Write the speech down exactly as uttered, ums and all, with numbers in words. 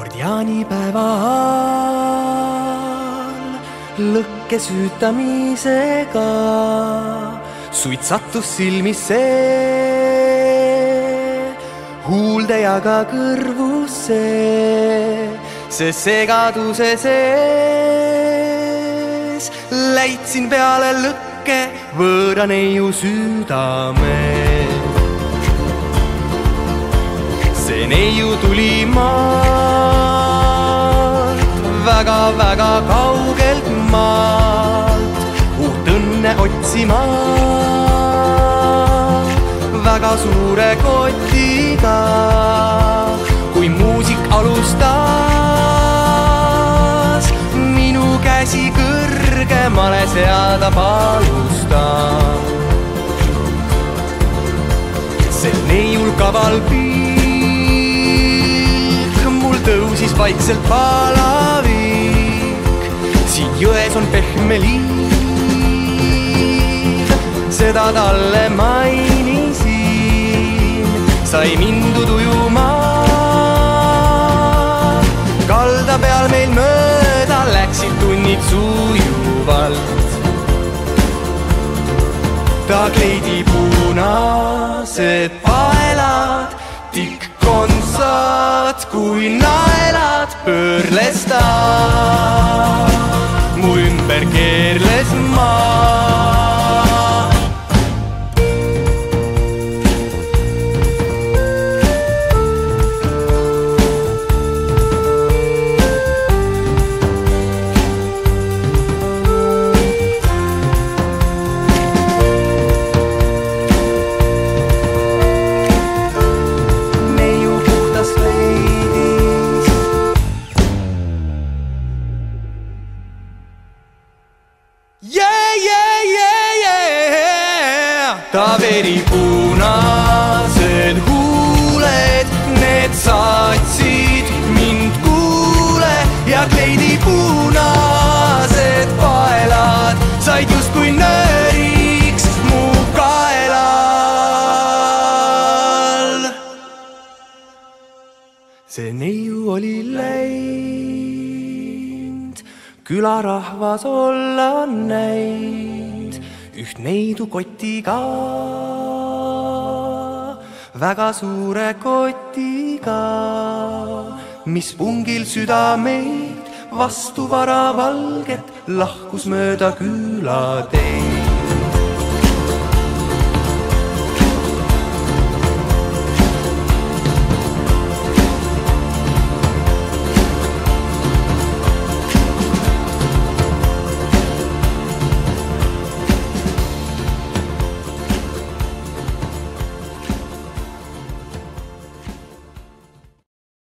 kord jaanipäeval lõkke süütamisega suit sattus silmisse, huulde ja ka kõrvusse, see segaduse sees läitsin peale lõkke võõra neiu südame. See neiu tuli maalt, väga-väga kaugelt maalt, uut õnne otsima väga suure kotiga. Kui muusik alustas, minu käsi kõrgemale seada palustan. See neiul kaval pilk, mul tõusis vaikselt palavik. Siin jões on pehme liiv, seda talle mainisin. Sai mindud ujuma, kalda peal meil mööda läksid tunnid sujuvalt. Ta kleidi punased paelad, tikkkontsad kui naelad pöörles ta, mu ümber keerles maa. Ta veri punased huuled, need saatsid mind kuule ja kleidi punased paelad said justkui nööriks mu kaelal. See neiu oli läinud, külarahvas olla näinud üht neidu kotiga, väga suure kotiga, mis pungil südameid vastu varavalget lahkus mööda külateid.